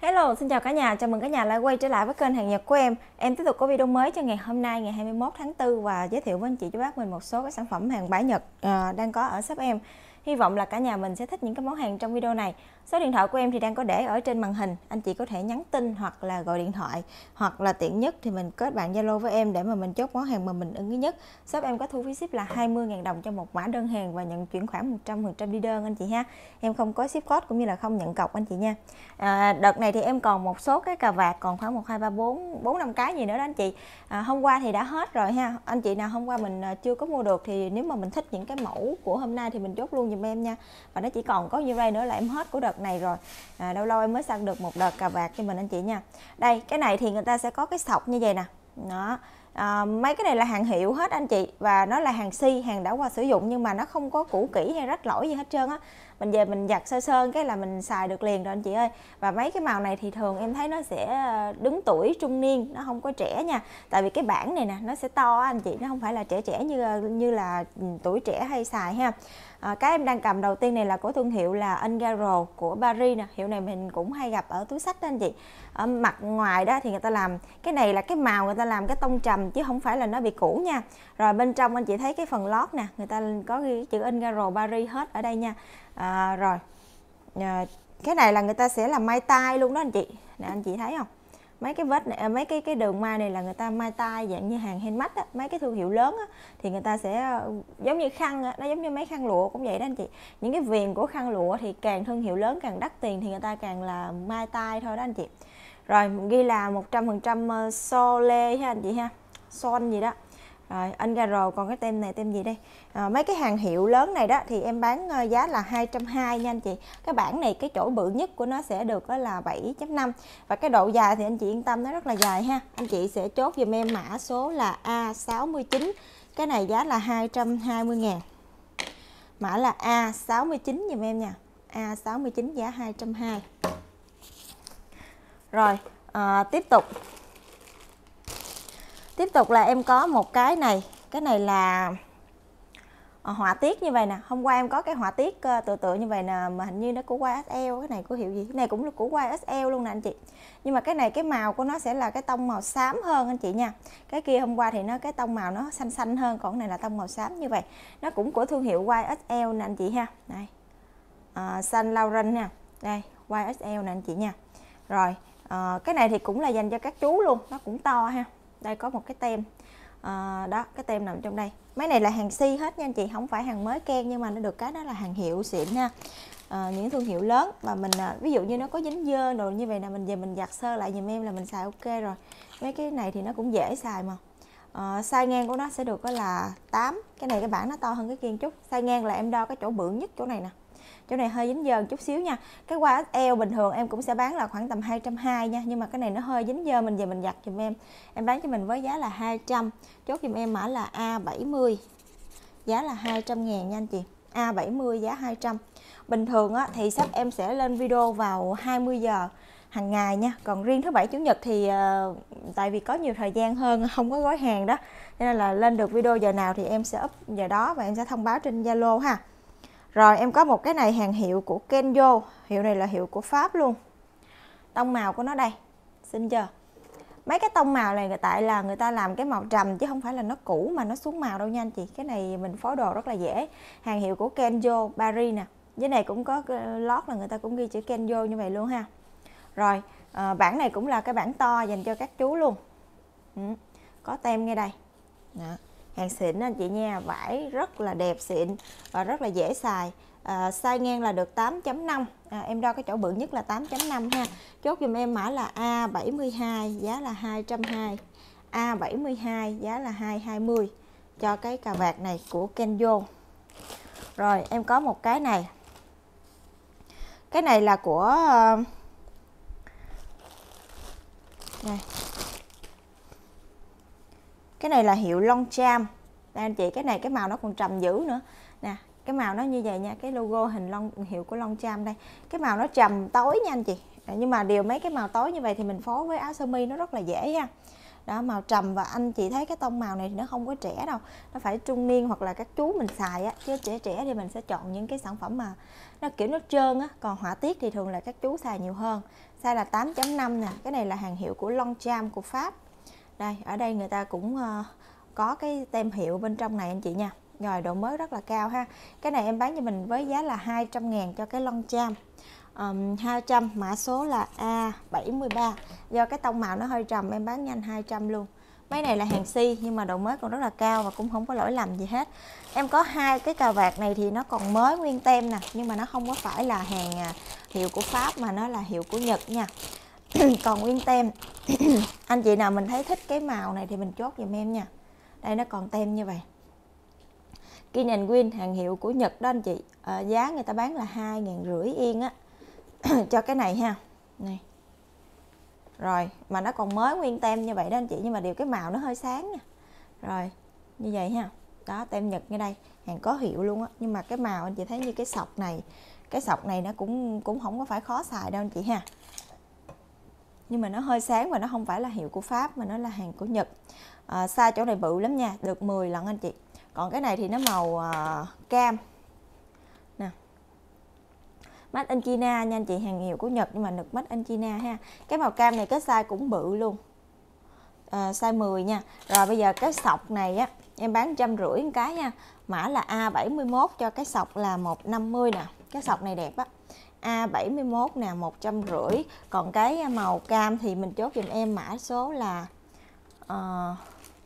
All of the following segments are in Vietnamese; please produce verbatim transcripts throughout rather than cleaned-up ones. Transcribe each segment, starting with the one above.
Hello, xin chào cả nhà, chào mừng cả nhà lại quay trở lại với kênh Hàng Nhật của em. Em tiếp tục có video mới cho ngày hôm nay, ngày hai mươi mốt tháng tư và giới thiệu với anh chị chú bác mình một số cái sản phẩm hàng bãi Nhật uh, đang có ở shop em. Hy vọng là cả nhà mình sẽ thích những cái món hàng trong video này. Số điện thoại của em thì đang có để ở trên màn hình, anh chị có thể nhắn tin hoặc là gọi điện thoại, hoặc là tiện nhất thì mình kết bạn Zalo với em để mà mình chốt món hàng mà mình ưng ý nhất. Shop em có thu phí ship là hai mươi nghìn đồng cho một mã đơn hàng và nhận chuyển khoản một trăm phần trăm đi đơn anh chị ha. Em không có ship code cũng như là không nhận cọc anh chị nha. À, đợt này thì em còn một số cái cà vạt còn khoảng một hai ba bốn bốn năm cái gì nữa đó anh chị. À, hôm qua thì đã hết rồi ha. Anh chị nào hôm qua mình chưa có mua được thì nếu mà mình thích những cái mẫu của hôm nay thì mình chốt luôn giùm em nha. Và nó chỉ còn có nhiêu đây nữa là em hết của đợt này rồi. À, lâu lâu em mới săn được một đợt cà vạt cho mình anh chị nha. Đây, cái này thì người ta sẽ có cái sọc như vậy nè. Đó. À, mấy cái này là hàng hiệu hết anh chị, và nó là hàng si, hàng đã qua sử dụng nhưng mà nó không có cũ kỹ hay rách lỗi gì hết trơn á. Mình về mình giặt sơ sơ cái là mình xài được liền rồi anh chị ơi. Và mấy cái màu này thì thường em thấy nó sẽ đứng tuổi trung niên, nó không có trẻ nha. Tại vì cái bảng này nè nó sẽ to anh chị, nó không phải là trẻ trẻ như như là tuổi trẻ hay xài ha. À, cái em đang cầm đầu tiên này là của thương hiệu là Ungaro của Paris nè. Hiệu này mình cũng hay gặp ở túi xách đó anh chị. Ở mặt ngoài đó thì người ta làm cái này là cái màu người ta làm cái tông trầm chứ không phải là nó bị cũ nha. Rồi bên trong anh chị thấy cái phần lót nè, người ta có ghi chữ Ungaro Paris hết ở đây nha. À, rồi à, cái này là người ta sẽ làm may tay luôn đó anh chị. Nè anh chị thấy không? Mấy cái vết này, mấy cái cái đường may này là người ta may tay dạng như hàng handmade á, mấy cái thương hiệu lớn á, thì người ta sẽ giống như khăn á, nó giống như mấy khăn lụa cũng vậy đó anh chị. Những cái viền của khăn lụa thì càng thương hiệu lớn càng đắt tiền thì người ta càng là may tay thôi đó anh chị. Rồi ghi là một trăm phần trăm Sole ha anh chị ha. Son gì đó. Rồi Ungaro, còn cái tem này tem gì đây? À, mấy cái hàng hiệu lớn này đó thì em bán giá là hai trăm hai mươi nha anh chị. Cái bảng này cái chỗ bự nhất của nó sẽ được đó là bảy chấm năm. Và cái độ dài thì anh chị yên tâm, nó rất là dài ha. Anh chị sẽ chốt giùm em mã số là A sáu mươi chín. Cái này giá là hai trăm hai mươi ngàn. Mã là A sáu mươi chín giùm em nha. A sáu mươi chín giá hai trăm hai mươi. Rồi à, tiếp tục Tiếp tục là em có một cái này. Cái này là họa tiết như vậy nè. Hôm qua em có cái họa tiết tự tự như vậy nè, mà hình như nó của Y S L. Cái này của hiệu gì? Cái này cũng là của Y S L luôn nè anh chị. Nhưng mà cái này cái màu của nó sẽ là cái tông màu xám hơn anh chị nha. Cái kia hôm qua thì nó cái tông màu nó xanh xanh hơn, còn cái này là tông màu xám như vậy. Nó cũng của thương hiệu Y S L nè anh chị ha. Đây. À, Saint Laurent nha. Đây, Y S L nè anh chị nha. Rồi, à, cái này thì cũng là dành cho các chú luôn, nó cũng to ha. Đây có một cái tem. À, đó, cái tem nằm trong đây. Mấy này là hàng si hết nha anh chị, không phải hàng mới ken, nhưng mà nó được cái đó là hàng hiệu xịn ha. À, những thương hiệu lớn mà mình à, ví dụ như nó có dính dơ đồ như vậy là mình về mình giặt sơ lại giùm em là mình xài ok rồi. Mấy cái này thì nó cũng dễ xài mà. À, size ngang của nó sẽ được có là tám. Cái này cái bảng nó to hơn cái kia một chút. Size ngang là em đo cái chỗ bự nhất chỗ này nè. Chỗ này hơi dính dơ một chút xíu nha. Cái Y S L bình thường em cũng sẽ bán là khoảng tầm hai trăm hai mươi nha, nhưng mà cái này nó hơi dính dơ, mình về mình giặt giùm em. Em bán cho mình với giá là hai trăm. Chốt giùm em mã là A bảy mươi. Giá là hai trăm ngàn nha anh chị. A bảy mươi giá hai trăm. Bình thường á, thì shop em sẽ lên video vào hai mươi giờ hàng ngày nha. Còn riêng thứ bảy chủ nhật thì uh, tại vì có nhiều thời gian hơn, không có gói hàng đó, cho nên là lên được video giờ nào thì em sẽ up giờ đó và em sẽ thông báo trên Zalo ha. Rồi em có một cái này hàng hiệu của Kenzo. Hiệu này là hiệu của Pháp luôn. Tông màu của nó đây. Xinh chưa? Mấy cái tông màu này tại là người ta làm cái màu trầm chứ không phải là nó cũ mà nó xuống màu đâu nha anh chị. Cái này mình phối đồ rất là dễ. Hàng hiệu của Kenzo Paris nè. Dưới này cũng có lót là người ta cũng ghi chữ Kenzo như vậy luôn ha. Rồi à, bản này cũng là cái bản to dành cho các chú luôn. Ừ, có tem ngay đây. Đó. Hàng xịn anh chị nha, vải rất là đẹp xịn và rất là dễ xài. À, size ngang là được tám chấm năm. À, em đo cái chỗ bự nhất là tám chấm năm ha. Chốt dùm em mã là A bảy mươi hai, giá là hai trăm hai mươi. A bảy mươi hai giá là hai trăm hai mươi cho cái cà vạt này của Kenzo. Rồi em có một cái này. Cái này là của uh... đây. Cái này là hiệu Longchamp. Đây anh chị, cái này cái màu nó còn trầm dữ nữa. Nè, cái màu nó như vậy nha, cái logo hình long hiệu của Longchamp đây. Cái màu nó trầm tối nha anh chị. Nhưng mà điều mấy cái màu tối như vậy thì mình phối với áo sơ mi nó rất là dễ ha. Đó, màu trầm, và anh chị thấy cái tông màu này thì nó không có trẻ đâu, nó phải trung niên hoặc là các chú mình xài á, chứ trẻ trẻ thì mình sẽ chọn những cái sản phẩm mà nó kiểu nó trơn á, còn họa tiết thì thường là các chú xài nhiều hơn. Size là tám chấm năm nè, cái này là hàng hiệu của Longchamp của Pháp. Đây, ở đây người ta cũng uh, có cái tem hiệu bên trong này anh chị nha. Rồi, độ mới rất là cao ha. Cái này em bán cho mình với giá là hai trăm ngàn cho cái Longchamp. Um, hai trăm, mã số là A bảy mươi ba. Do cái tông màu nó hơi trầm em bán nhanh hai trăm luôn. Mấy này là hàng si nhưng mà độ mới còn rất là cao và cũng không có lỗi lầm gì hết. Em có hai cái cà vạt này thì nó còn mới nguyên tem nè, nhưng mà nó không có phải là hàng hiệu của Pháp mà nó là hiệu của Nhật nha. Còn nguyên tem. Anh chị nào mình thấy thích cái màu này thì mình chốt giùm em nha. Đây nó còn tem như vậy. Kin and Win hàng hiệu của Nhật đó anh chị. À, giá người ta bán là hai ngàn rưỡi yên á. Cho cái này ha. Này. Rồi, mà nó còn mới nguyên tem như vậy đó anh chị, nhưng mà điều cái màu nó hơi sáng nha. Rồi, như vậy ha. Đó, tem Nhật như đây, hàng có hiệu luôn á, nhưng mà cái màu anh chị thấy như cái sọc này, cái sọc này nó cũng cũng không có phải khó xài đâu anh chị ha. Nhưng mà nó hơi sáng và nó không phải là hiệu của Pháp mà nó là hàng của Nhật. À, size chỗ này bự lắm nha, được mười lần anh chị. Còn cái này thì nó màu uh, cam. Nè. Made in China nha anh chị, hàng hiệu của Nhật nhưng mà được Made in China ha. Cái màu cam này cái size cũng bự luôn. À, size mười nha. Rồi bây giờ cái sọc này á em bán một trăm rưỡi một cái nha. Mã là A bảy mươi mốt cho cái sọc là một trăm năm mươi nè. Cái sọc này đẹp á. A bảy mươi mốt nè, một trăm rưỡi. Còn cái màu cam thì mình chốt giùm em mã số là uh,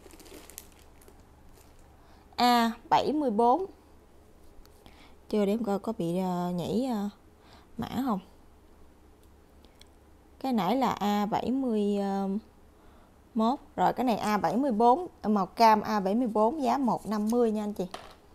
A bảy mươi bốn. Chưa, để em coi có bị uh, nhảy uh, mã không. Cái nãy là A bảy mươi mốt. Rồi cái này A bảy mươi bốn, màu cam A bảy mươi bốn giá một trăm năm mươi nha anh chị.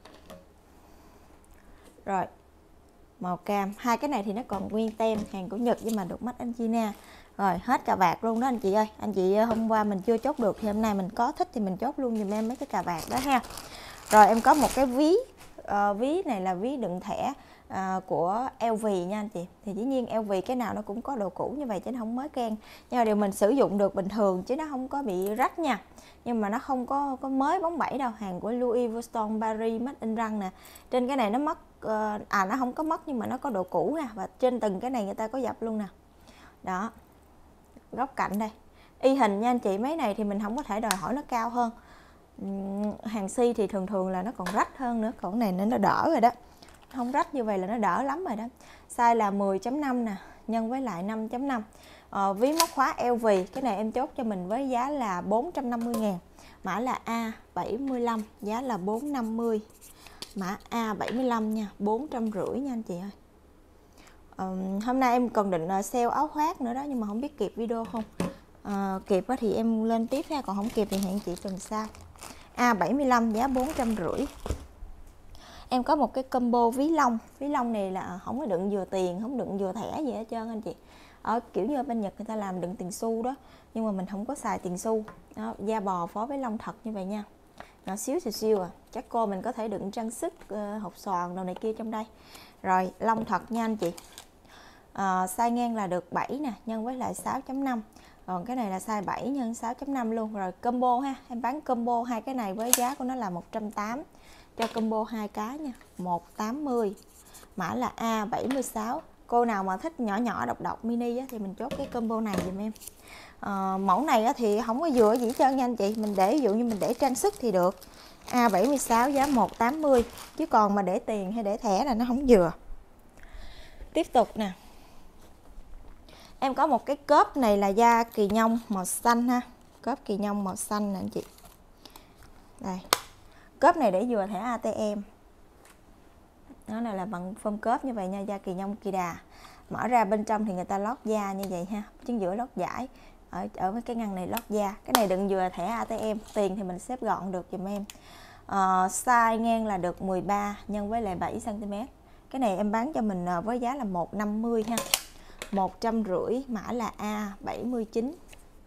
Rồi. Màu cam, hai cái này thì nó còn nguyên tem hàng của Nhật nhưng mà được Made in China. Rồi, hết cà vạt luôn đó anh chị ơi. Anh chị hôm qua mình chưa chốt được thì hôm nay mình có thích thì mình chốt luôn giùm em mấy cái cà vạt đó ha. Rồi em có một cái ví, uh, ví này là ví đựng thẻ uh, của lờ vê nha anh chị. Thì dĩ nhiên lờ vê cái nào nó cũng có đồ cũ như vậy chứ nó không mới ken. Nhưng mà điều mình sử dụng được bình thường chứ nó không có bị rách nha. Nhưng mà nó không có có mới bóng bẩy đâu, hàng của Louis Vuitton Paris Made in Răng nè. Trên cái này nó mất uh, à nó không có mất nhưng mà nó có đồ cũ nha, và trên từng cái này người ta có dập luôn nè. Đó. Góc cạnh đây. Y hình nha anh chị, mấy này thì mình không có thể đòi hỏi nó cao hơn. Hàng si thì thường thường là nó còn rách hơn nữa, còn này nên nó đỡ rồi đó. Không rách như vậy là nó đỡ lắm rồi đó. Size là mười chấm năm nè, nhân với lại năm chấm năm. Ờ, ví móc khóa lờ vê, cái này em chốt cho mình với giá là bốn trăm năm mươi ngàn. Mã là A bảy mươi lăm, giá là bốn trăm năm mươi. Mã A bảy mươi lăm nha, bốn trăm rưỡi nha anh chị ơi. Ờ, hôm nay em còn định sale áo khoác nữa đó, nhưng mà không biết kịp video không. Ờ, kịp thì em lên tiếp ha, còn không kịp thì hẹn chị tuần sau. A bảy mươi lăm giá bốn trăm rưỡi. Em có một cái combo ví lông. Ví lông này là không có đựng vừa tiền, không đựng vừa thẻ gì hết trơn anh chị. Ở kiểu như ở bên Nhật người ta làm đựng tiền xu đó, nhưng mà mình không có xài tiền xu. Đó, da bò phối với lông thật như vậy nha. Nhỏ xíu xíu xíu à. Chắc cô mình có thể đựng trang sức, uh, hộp xoàn đồ này kia trong đây. Rồi, lông thật nha anh chị. Uh, size ngang là được bảy nè, nhân với lại sáu chấm năm. Còn cái này là size bảy nhân sáu chấm năm luôn. Rồi combo ha, em bán combo hai cái này với giá của nó là một trăm tám mươi. Cho combo hai cái nha, một trăm tám mươi. Mã là A bảy mươi sáu. Cô nào mà thích nhỏ nhỏ độc độc mini á, thì mình chốt cái combo này giùm em. À, mẫu này á, thì không có vừa gì hết trơn nha anh chị. Mình để ví dụ như mình để trang sức thì được. A bảy mươi sáu giá một trăm tám mươi. Chứ còn mà để tiền hay để thẻ là nó không vừa. Tiếp tục nè. Em có một cái cớp này là da kỳ nhông màu xanh ha. Cớp kỳ nhông màu xanh nè anh chị. Đây. Cớp này để vừa thẻ a tê em. Nó này là bằng phơm cớp như vậy nha, da kỳ nhông kỳ đà. Mở ra bên trong thì người ta lót da như vậy ha, chính giữa lót vải. Ở ở với cái ngăn này lót da. Cái này đựng vừa thẻ a tê em, tiền thì mình xếp gọn được giùm em. Uh, size ngang là được mười ba nhân với lại bảy xăng ti mét. Cái này em bán cho mình với giá là một trăm năm mươi ha. một trăm rưỡi, mã là A bảy mươi chín.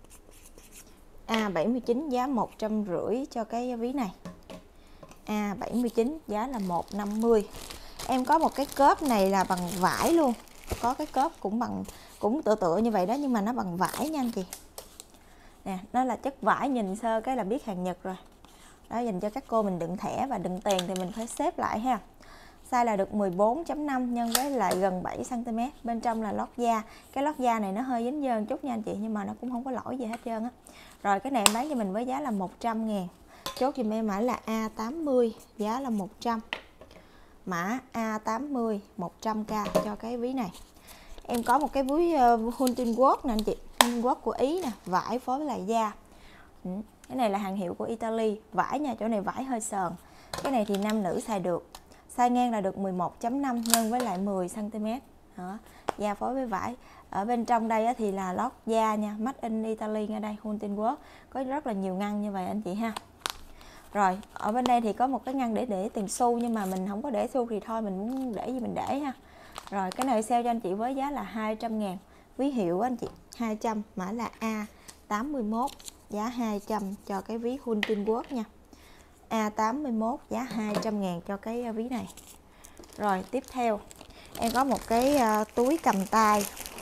A bảy mươi chín giá một trăm rưỡi cho cái ví này. A bảy mươi chín giá là một trăm năm mươi. Em có một cái cớp này là bằng vải luôn. Có cái cớp cũng bằng cũng tựa tựa như vậy đó, nhưng mà nó bằng vải nha anh chị. Nè, nó là chất vải, nhìn sơ cái là biết hàng Nhật rồi. Đó, dành cho các cô mình đựng thẻ và đựng tiền thì mình phải xếp lại ha. Size là được mười bốn chấm năm nhân với lại gần bảy xăng ti mét. Bên trong là lót da. Cái lót da này nó hơi dính dơn chút nha anh chị, nhưng mà nó cũng không có lỗi gì hết trơn á. Rồi cái này em bán cho mình với giá là một trăm ngàn. Chốt giùm em mã là A tám mươi, giá là một trăm. Mã A tám mươi một trăm k cho cái ví này. Em có một cái ví uh, Hunting Work nè anh chị. Hunting Work của Ý nè, vải phối với lại da. Ừ. Cái này là hàng hiệu của Italy, vải nha, chỗ này vải hơi sờn. Cái này thì nam nữ xài được. Size ngang là được mười một chấm năm nhân với lại mười xăng ti mét. Đó, da phối với vải. Ở bên trong đây thì là lót da nha, Made in Italy ngay đây, Hunting Work. Có rất là nhiều ngăn như vậy anh chị ha. Rồi, ở bên đây thì có một cái ngăn để để tiền xu, nhưng mà mình không có để xu thì thôi, mình muốn để gì mình để ha. Rồi, cái này sale cho anh chị với giá là hai trăm ngàn. Ví hiệu anh chị, hai trăm, mã là A tám mươi mốt, giá hai trăm cho cái ví Hunting Work nha. A tám mươi mốt, giá hai trăm ngàn cho cái ví này. Rồi, tiếp theo, em có một cái uh, túi cầm tay.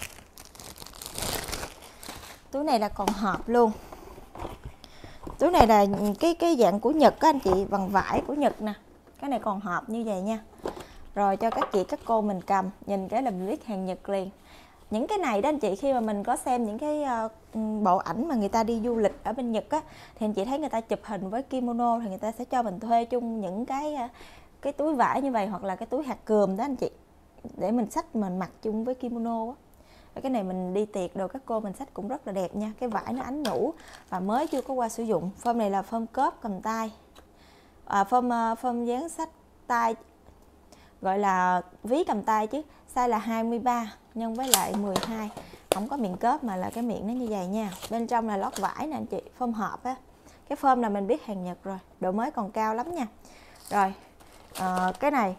Túi này là còn hộp luôn. Túi này là cái cái dạng của Nhật á anh chị, bằng vải của Nhật nè. Cái này còn hộp như vậy nha. Rồi cho các chị các cô mình cầm, nhìn cái là mình biết hàng Nhật liền. Những cái này đó anh chị, khi mà mình có xem những cái uh, bộ ảnh mà người ta đi du lịch ở bên Nhật á, thì anh chị thấy người ta chụp hình với kimono thì người ta sẽ cho mình thuê chung những cái uh, cái túi vải như vậy, hoặc là cái túi hạt cườm đó anh chị, để mình xách mình mặc chung với kimono á. Cái này mình đi tiệc đồ các cô mình xách cũng rất là đẹp nha. Cái vải nó ánh nhũ và mới chưa có qua sử dụng. Phơm này là phơm cớp cầm tay, à, phơm phơm dán sách tay, gọi là ví cầm tay chứ. Size là hai mươi ba nhân với lại mười hai, không có miệng cớp mà là cái miệng nó như vậy nha. Bên trong là lót vải nè anh chị, phơm hộp á. Cái phơm là mình biết hàng Nhật rồi, độ mới còn cao lắm nha. Rồi à, cái này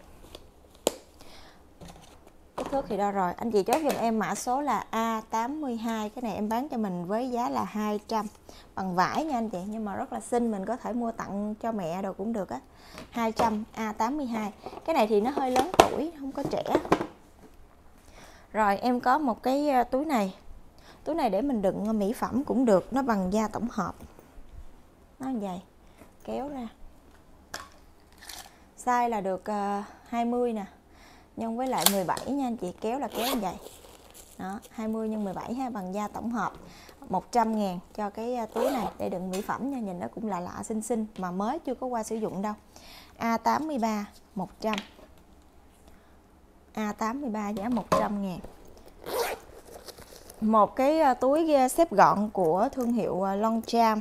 kích thước thì đâu rồi, anh chị chốt giùm em mã số là A tám mươi hai. Cái này em bán cho mình với giá là hai trăm, bằng vải nha anh chị, nhưng mà rất là xinh, mình có thể mua tặng cho mẹ đồ cũng được á. Hai trăm, A tám mươi hai. Cái này thì nó hơi lớn tuổi, không có trẻ. Rồi em có một cái túi này. Túi này để mình đựng mỹ phẩm cũng được, nó bằng da tổng hợp. Nó như vậy, kéo ra. Size là được uh, hai mươi nè, nhân với lại mười bảy nha anh chị, kéo là kéo như vậy. Đó, hai mươi nhân mười bảy ha, bằng da tổng hợp. một trăm ngàn cho cái túi này để đựng mỹ phẩm nha, nhìn nó cũng lạ lạ xinh xinh mà mới chưa có qua sử dụng đâu. A tám mươi ba một trăm. A tám mươi ba giá một trăm ngàn. Một cái túi xếp gọn của thương hiệu Longchamp.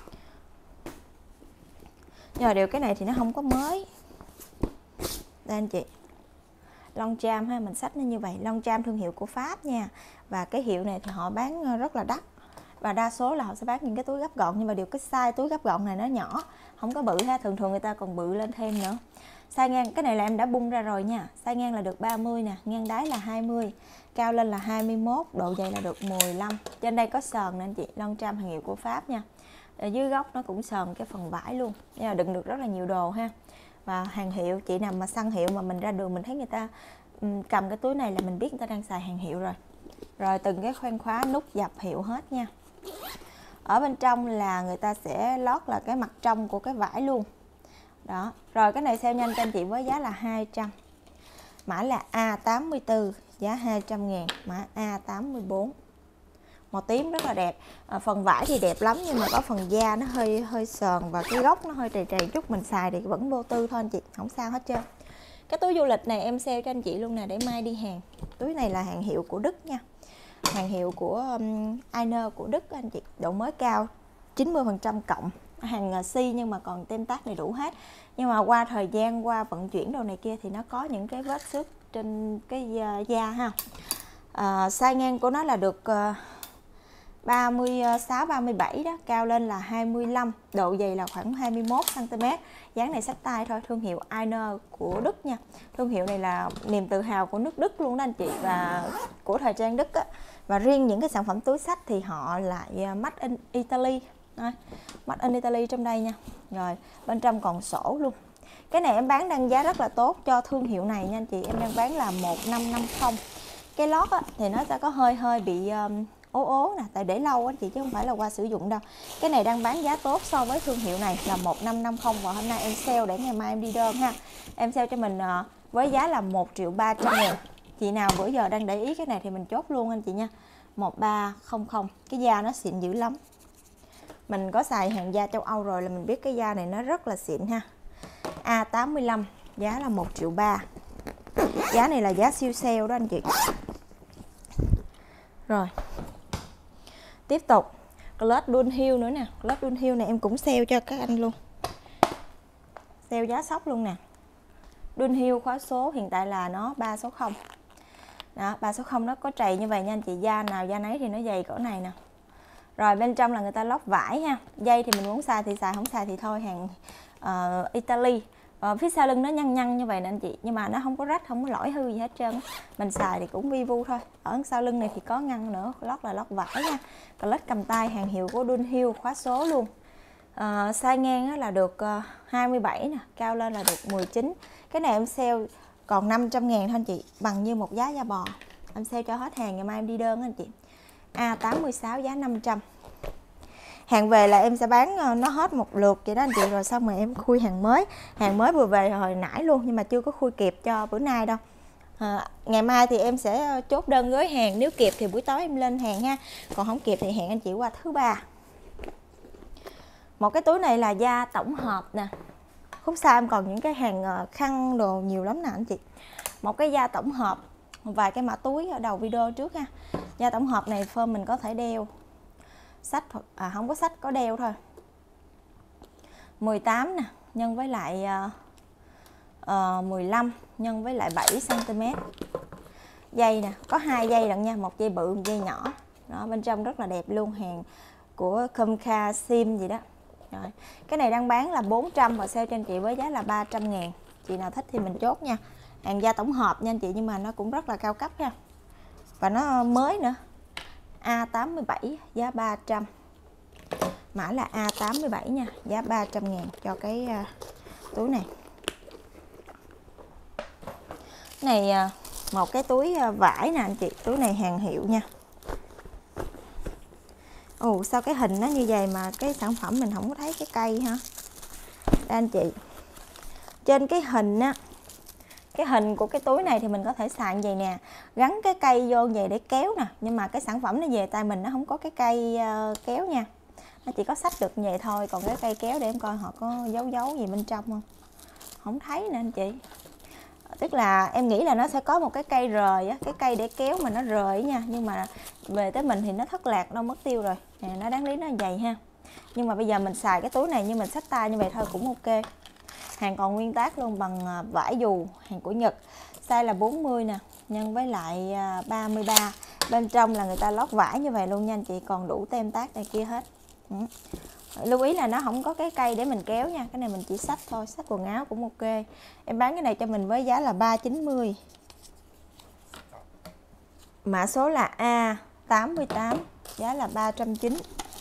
Nhưng mà điều cái này thì nó không có mới. Đây anh chị, Longchamp ha, mình xách nó như vậy. Longchamp thương hiệu của Pháp nha. Và cái hiệu này thì họ bán rất là đắt. Và đa số là họ sẽ bán những cái túi gấp gọn, nhưng mà điều cái size túi gấp gọn này nó nhỏ, không có bự ha, thường thường người ta còn bự lên thêm nữa. Size ngang, cái này là em đã bung ra rồi nha. Size ngang là được ba mươi nè, ngang đáy là hai mươi, cao lên là hai mươi mốt, độ dày là được mười lăm. Trên đây có sờn nè anh chị, Longchamp hàng hiệu của Pháp nha. Ở dưới góc nó cũng sờn cái phần vải luôn. Nên là đựng được rất là nhiều đồ ha. Và hàng hiệu, chị nào mà săn hiệu mà mình ra đường mình thấy người ta um, cầm cái túi này là mình biết người ta đang xài hàng hiệu rồi. Rồi từng cái khoen khóa nút dập hiệu hết nha. Ở bên trong là người ta sẽ lót là cái mặt trong của cái vải luôn. Đó. Rồi cái này sale nhanh cho anh chị với giá là hai trăm. Mã là A tám mươi tư, giá hai trăm ngàn. Mã A tám mươi bốn. Màu tím rất là đẹp. À, phần vải thì đẹp lắm, nhưng mà có phần da nó hơi hơi sờn và cái gốc nó hơi trầy trầy chút, mình xài thì vẫn vô tư thôi anh chị, không sao hết trơn. Cái túi du lịch này em sale cho anh chị luôn nè, để mai đi hàng. Túi này là hàng hiệu của Đức nha. Hàng hiệu của um, Ainer của Đức anh chị, độ mới cao, chín mươi phần trăm cộng. Hàng uh, si nhưng mà còn tem tag đầy đủ hết. Nhưng mà qua thời gian, qua vận chuyển đồ này kia thì nó có những cái vết xước trên cái uh, da ha. Uh, size ngang của nó là được uh, ba mươi sáu ba mươi bảy đó, cao lên là hai mươi lăm, độ dày là khoảng hai mươi mốt xăng ti mét. Dáng này xách tay thôi, thương hiệu Ainer của Đức nha. Thương hiệu này là niềm tự hào của nước Đức luôn đó anh chị, và của thời trang Đức á. Và riêng những cái sản phẩm túi xách thì họ lại Made in Italy. Đây, Made in Italy trong đây nha. Rồi, bên trong còn sổ luôn. Cái này em bán đang giá rất là tốt cho thương hiệu này nha anh chị. Em đang bán là một nghìn năm trăm năm mươi. Cái lót á, thì nó sẽ có hơi hơi bị um, ố ố nè, tại để lâu anh chị chứ không phải là qua sử dụng đâu. Cái này đang bán giá tốt so với thương hiệu này là một năm năm không, và hôm nay em sale để ngày mai em đi đơn ha. Em sale cho mình với giá là một triệu ba trăm ngàn. Chị nào bữa giờ đang để ý cái này thì mình chốt luôn anh chị nha. Một ba không không. Cái da nó xịn dữ lắm. Mình có xài hàng da châu Âu rồi là mình biết cái da này nó rất là xịn ha. A tám mươi lăm giá là một triệu ba. Giá này là giá siêu sale đó anh chị. Rồi. Tiếp tục Clutch Dunhill nữa nè. Clutch Dunhill này em cũng sale cho các anh luôn. Sale giá sốc luôn nè. Dunhill khóa số hiện tại là nó ba số không. Đó, ba số không nó có trầy như vậy nha anh chị. Da nào da nấy thì nó dày cỡ này nè. Rồi bên trong là người ta lót vải ha. Dây thì mình muốn xài thì xài, không xài thì thôi. Hàng uh, Italy. uh, Phía sau lưng nó nhăn nhăn như vậy nè anh chị. Nhưng mà nó không có rách, không có lỗi hư gì hết trơn. Mình xài thì cũng vi vu thôi. Ở sau lưng này thì có ngăn nữa. Lót là lót vải nha. Clutch cầm tay hàng hiệu của Dunhill khóa số luôn. uh, Size ngang là được uh, hai mươi bảy nè. Cao lên là được mười chín. Cái này em sale còn năm trăm ngàn thôi anh chị. Bằng như một giá da bò. Em sale cho hết hàng, ngày mai em đi đơn anh chị. A tám mươi sáu giá năm trăm. Hàng về là em sẽ bán nó hết một lượt vậy đó anh chị. Rồi xong rồi em khui hàng mới. Hàng mới vừa về hồi nãy luôn. Nhưng mà chưa có khui kịp cho bữa nay đâu. à, Ngày mai thì em sẽ chốt đơn gói hàng. Nếu kịp thì buổi tối em lên hàng ha. Còn không kịp thì hẹn anh chị qua thứ ba. Một cái túi này là da tổng hợp nè. Khúc sau em còn những cái hàng khăn đồ nhiều lắm nè anh chị. Một cái da tổng hợp. Vài cái mã túi ở đầu video trước ha. Da tổng hợp này phơm mình có thể đeo sách, à không có sách, có đeo thôi. Mười tám nè, nhân với lại uh, uh, mười lăm nhân với lại bảy xăng ti mét. Dây nè, có hai dây lận nha, một dây bự, một dây nhỏ. Đó, bên trong rất là đẹp luôn, hàng của Kumka Sim gì đó. Rồi, cái này đang bán là bốn trăm và sale cho anh chị với giá là ba trăm ngàn. Chị nào thích thì mình chốt nha. Hàng da tổng hợp nha anh chị, nhưng mà nó cũng rất là cao cấp ha. Và nó mới nữa. A tám mươi bảy giá ba trăm. Mã là A tám mươi bảy nha, giá ba trăm ngàn cho cái uh, túi này. Này uh, một cái túi uh, vải nè anh chị, túi này hàng hiệu nha. Ồ, sao cái hình nó như vậy mà cái sản phẩm mình không có thấy cái cây hả? Đây anh chị. Trên cái hình á, cái hình của cái túi này thì mình có thể xài như vậy nè, gắn cái cây vô vậy để kéo nè, nhưng mà cái sản phẩm nó về tay mình nó không có cái cây uh, kéo nha, nó chỉ có xách được như vậy thôi. Còn cái cây kéo để em coi họ có dấu dấu gì bên trong không, không thấy nè anh chị. Tức là em nghĩ là nó sẽ có một cái cây rời á, cái cây để kéo mà nó rời nha, nhưng mà về tới mình thì nó thất lạc, đâu mất tiêu rồi nè, nó đáng lý nó như vậy ha. Nhưng mà bây giờ mình xài cái túi này như mình xách tay như vậy thôi cũng ok. Hàng còn nguyên tác luôn, bằng vải dù, hàng của Nhật. Size là bốn mươi nè, nhân với lại ba mươi ba. Bên trong là người ta lót vải như vậy luôn nha anh chị, còn đủ tem tác này kia hết. Ừ. Lưu ý là nó không có cái cây để mình kéo nha, cái này mình chỉ xách thôi, xách quần áo cũng ok. Em bán cái này cho mình với giá là ba trăm chín mươi. Mã số là A tám mươi tám, giá là ba trăm chín mươi.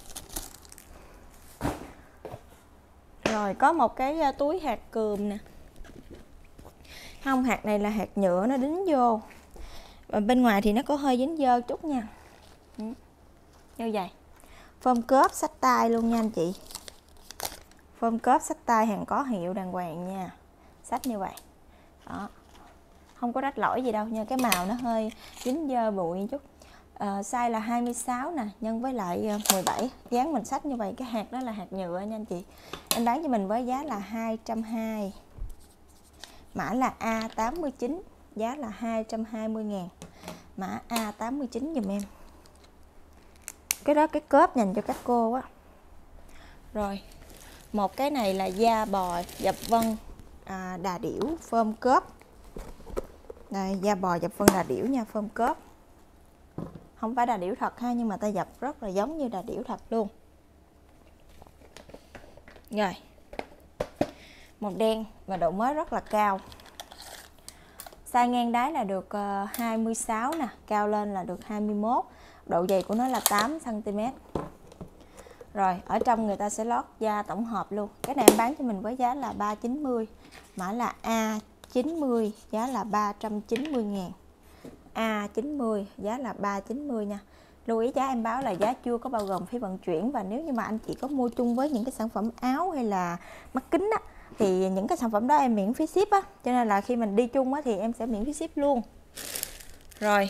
Rồi có một cái túi hạt cườm nè. Không, hạt này là hạt nhựa nó đính vô. Và bên ngoài thì nó có hơi dính dơ chút nha. Ừ. Như vậy. Phơm cớp xách tay luôn nha anh chị. Phơm cớp xách tay hàng có hiệu đàng hoàng nha. Xách như vậy. Đó. Không có rách lỗi gì đâu nha, cái màu nó hơi dính dơ bụi chút. À, size là hai mươi sáu nè, nhân với lại mười bảy. Dáng mình xách như vậy, cái hạt đó là hạt nhựa nha anh chị. Em bán cho mình với giá là hai trăm hai mươi. Mã là A tám mươi chín, giá là hai trăm hai mươi ngàn. Mã A tám mươi chín dùm em. Cái đó cái cớp dành cho các cô á. Rồi, một cái này là da bò dập vân à, đà điểu phơm cớp. Đây, da bò dập vân đà điểu nha, phơm cớp. Không phải đà điểu thật ha, nhưng mà ta dập rất là giống như đà điểu thật luôn. Rồi, màu đen và độ mới rất là cao. Size ngang đáy là được uh, hai mươi sáu nè, cao lên là được hai mươi mốt. Độ dày của nó là tám xăng ti mét. Rồi, ở trong người ta sẽ lót da tổng hợp luôn. Cái này em bán cho mình với giá là ba trăm chín mươi. Mã là A chín mươi, giá là ba trăm chín mươi ngàn. A chín mươi, giá là ba trăm chín mươi nha. Lưu ý giá em báo là giá chưa có bao gồm phí vận chuyển, và nếu như mà anh chị có mua chung với những cái sản phẩm áo hay là mắt kính á, thì những cái sản phẩm đó em miễn phí ship á, cho nên là khi mình đi chung á thì em sẽ miễn phí ship luôn. Rồi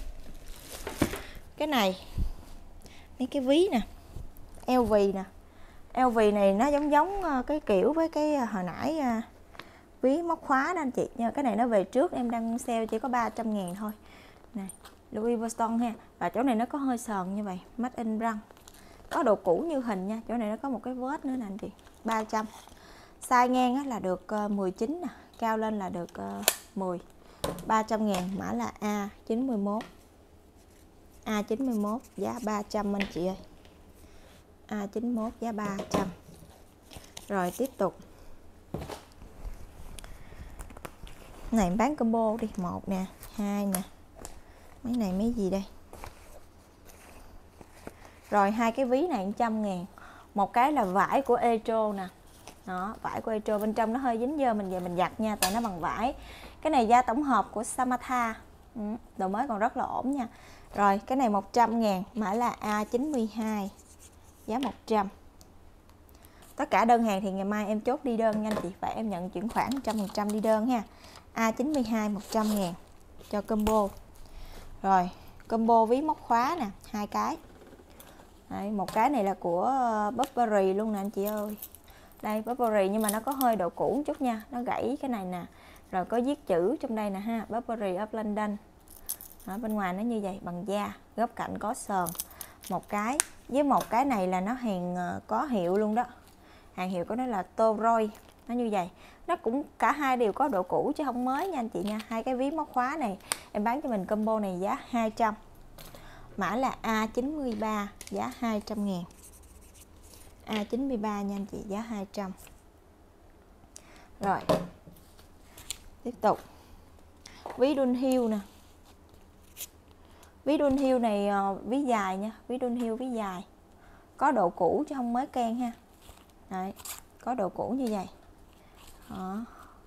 cái này, mấy cái ví nè, eo vì nè, eo vì này nó giống giống cái kiểu với cái hồi nãy ví móc khóa đó anh chị nha. Cái này nó về trước, em đang sale chỉ có ba trăm ngàn thôi này, Louis Vuitton ha. Và chỗ này nó có hơi sờn như vậy, made in răng, có độ cũ như hình nha. Chỗ này nó có một cái vết nữa nè anh chị, ba trăm. Size ngang là được mười chín nè, cao lên là được mười, ba trăm ngàn, mã là A chín mươi mốt. A chín mươi mốt giá ba trăm anh chị ơi. A chín mươi mốt giá ba trăm. Rồi tiếp tục. Này em bán combo đi, một nè, hai nè. Mấy này mấy gì đây? Rồi hai cái ví này một trăm ngàn. Một cái là vải của Etro nè. Đó, vải của Etro, bên trong nó hơi dính dơ, mình về mình giặt nha, tại nó bằng vải. Cái này da tổng hợp của Samatha. Ừ, đồ mới còn rất là ổn nha. Rồi cái này một trăm ngàn, mã là A chín mươi hai, giá một trăm. Tất cả đơn hàng thì ngày mai em chốt đi đơn nha anh chị, và em nhận chuyển khoản một trăm phần trăm đi đơn ha. A chín mươi hai một trăm ngàn cho combo. Rồi combo ví móc khóa nè, hai cái. Đấy, một cái này là của Burberry luôn nè anh chị ơi. Đây Burberry nhưng mà nó có hơi độ cũ một chút nha, nó gãy cái này nè. Rồi có viết chữ trong đây nè ha, Burberry of London. Đó, bên ngoài nó như vậy, bằng da, góc cạnh có sờn. Một cái, với một cái này là nó hàng có hiệu luôn đó. Hàng hiệu của nó là Toroy, nó như vậy. Nó cũng cả hai đều có độ cũ chứ không mới nha anh chị nha. Hai cái ví móc khóa này em bán cho mình combo này giá hai trăm. Mã là A chín mươi ba, giá hai trăm ngàn. A chín mươi ba nha anh chị, giá hai trăm. Rồi tiếp tục. Ví Dunhill nè. Ví Dunhill này ví dài nha, ví Dunhill ví dài. Có độ cũ chứ không mới can ha. Đấy, có độ cũ như vậy. Đó.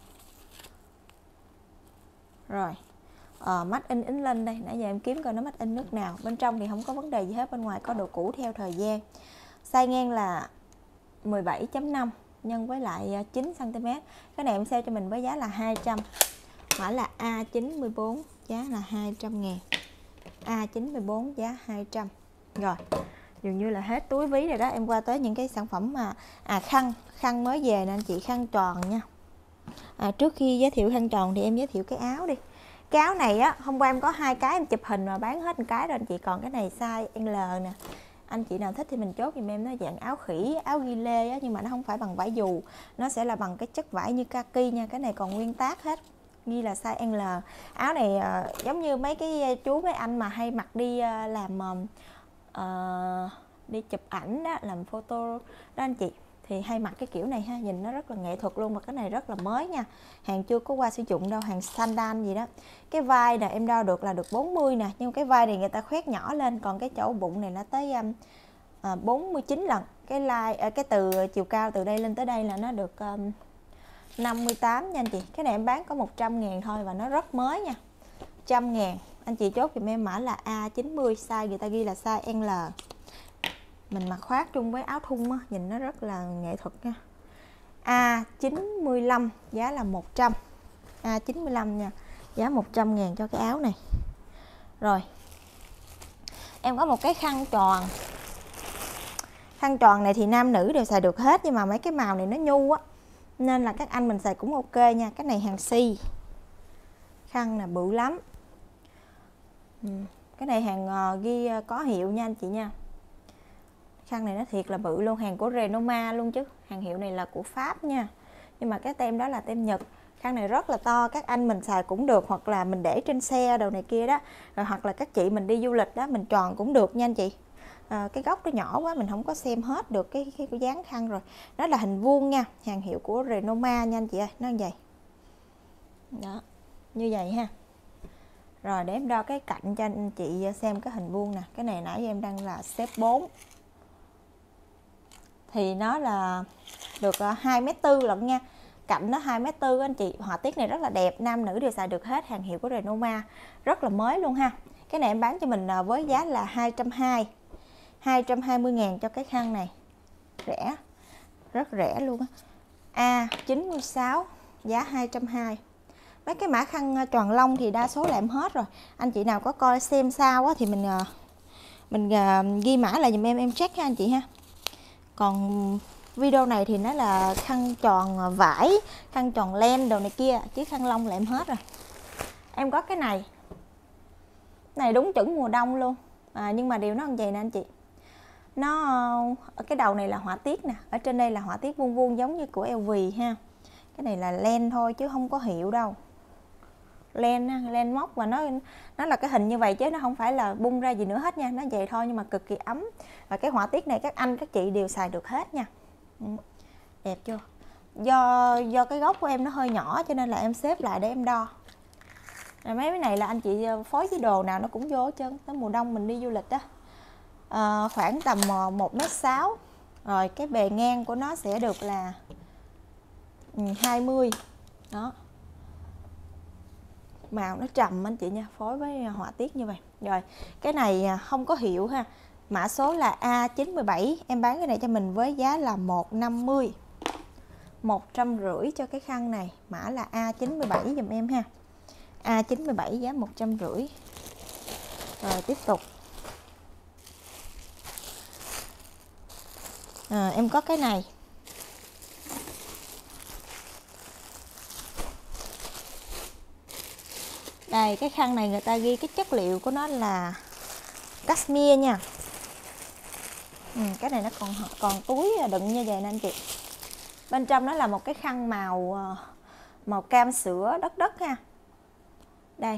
Rồi ờ, made in England đây, nãy giờ em kiếm coi nó made in nước nào. Bên trong thì không có vấn đề gì hết, bên ngoài có độ cũ theo thời gian. Size ngang là mười bảy chấm năm nhân với lại chín xăng ti mét. Cái này em sale cho mình với giá là hai trăm. Mã là A chín mươi bốn, giá là hai trăm ngàn. A chín mươi bốn giá hai trăm. Rồi dường như là hết túi ví rồi đó. Em qua tới những cái sản phẩm mà à khăn, khăn mới về nè anh chị, khăn tròn nha. À, trước khi giới thiệu khăn tròn thì em giới thiệu cái áo đi. Cái áo này á, hôm qua em có hai cái em chụp hình mà bán hết một cái rồi anh chị, còn cái này size L nè. Anh chị nào thích thì mình chốt giùm em, nó dạng áo khỉ, áo ghi lê á, nhưng mà nó không phải bằng vải dù, nó sẽ là bằng cái chất vải như kaki nha. Cái này còn nguyên tác hết, ghi là size L. Áo này uh, giống như mấy cái chú mấy anh mà hay mặc đi uh, làm uh, đi chụp ảnh đó, làm photo đó anh chị, thì hay mặc cái kiểu này ha, nhìn nó rất là nghệ thuật luôn. Và cái này rất là mới nha, hàng chưa có qua sử dụng đâu, hàng sandal gì đó. Cái vai nè em đo được là được bốn mươi nè, nhưng cái vai này người ta khoét nhỏ lên, còn cái chỗ bụng này nó tới um, à, bốn mươi chín lần. Cái line à, cái từ chiều cao từ đây lên tới đây là nó được um, năm mươi tám nha anh chị. Cái này em bán có một trăm ngàn thôi và nó rất mới nha, một trăm ngàn. Anh chị chốt giùm em mã là A chín mươi, size người ta ghi là size L. Mình mặc khoác chung với áo thun á, nhìn nó rất là nghệ thuật nha. A chín mươi lăm, giá là một trăm. A chín mươi lăm nha, giá một trăm ngàn cho cái áo này. Rồi em có một cái khăn tròn. Khăn tròn này thì nam nữ đều xài được hết, nhưng mà mấy cái màu này nó nhu á, nên là các anh mình xài cũng ok nha. Cái này hàng si. Khăn là bự lắm. Cái này hàng uh, ghi uh, có hiệu nha anh chị nha. Khăn này nó thiệt là bự luôn, hàng của Renoma luôn chứ. Hàng hiệu này là của Pháp nha, nhưng mà cái tem đó là tem Nhật. Khăn này rất là to, các anh mình xài cũng được, hoặc là mình để trên xe đồ này kia đó. Rồi hoặc là các chị mình đi du lịch đó, mình tròn cũng được nha anh chị. À, cái góc nó nhỏ quá mình không có xem hết được cái, cái, cái dáng khăn rồi. Nó là hình vuông nha, hàng hiệu của Renoma nha anh chị ơi, nó như vậy. Đó, như vậy ha. Rồi để em đo cái cạnh cho anh chị xem cái hình vuông nè. Cái này nãy em đang là xếp bốn, thì nó là được hai mét tư lận nha. Cạnh nó hai mét tư anh chị. Họa tiết này rất là đẹp, nam nữ đều xài được hết, hàng hiệu của Renoma, rất là mới luôn ha. Cái này em bán cho mình với giá là hai trăm hai mươi, hai trăm hai mươi ngàn cho cái khăn này. Rẻ, rất rẻ luôn á. A chín mươi sáu, giá hai trăm hai mươi. Mấy cái mã khăn tròn lông thì đa số là em hết rồi. Anh chị nào có coi xem sao á thì mình mình ghi mã lại giùm em, em check ha anh chị ha. Còn video này thì nó là khăn tròn vải, khăn tròn len đồ này kia, chứ khăn lông là em hết rồi. Em có cái này. Này đúng chuẩn mùa đông luôn. À, nhưng mà điều nó như vậy nè anh chị. Nó ở cái đầu này là họa tiết nè, ở trên đây là họa tiết vuông vuông giống như của eo vì ha. Cái này là len thôi chứ không có hiệu đâu. Len len móc và nó nó là cái hình như vậy chứ nó không phải là bung ra gì nữa hết nha, nó vậy thôi nhưng mà cực kỳ ấm. Và cái họa tiết này các anh các chị đều xài được hết nha. Đẹp chưa? Do do cái góc của em nó hơi nhỏ cho nên là em xếp lại để em đo. Rồi mấy cái này là anh chị phối với đồ nào nó cũng vô hết trơn. Tới mùa đông mình đi du lịch đó. À, khoảng tầm một mét sáu. Rồi cái bề ngang của nó sẽ được là hai mươi. Đó. Màu nó trầm anh chị nha, phối với họa tiết như vậy. Rồi, cái này không có hiệu ha. Mã số là A chín mươi bảy, em bán cái này cho mình với giá là một trăm năm mươi. một trăm năm mươi cho cái khăn này, mã là A chín mươi bảy giùm em ha. A chín mươi bảy giá một trăm năm mươi. Rồi tiếp tục. À, em có cái này. Đây, cái khăn này người ta ghi cái chất liệu của nó là cashmere nha. Ừ, cái này nó còn còn túi đựng như vậy nè anh chị. Bên trong nó là một cái khăn màu màu cam sữa đất đất ha. Đây.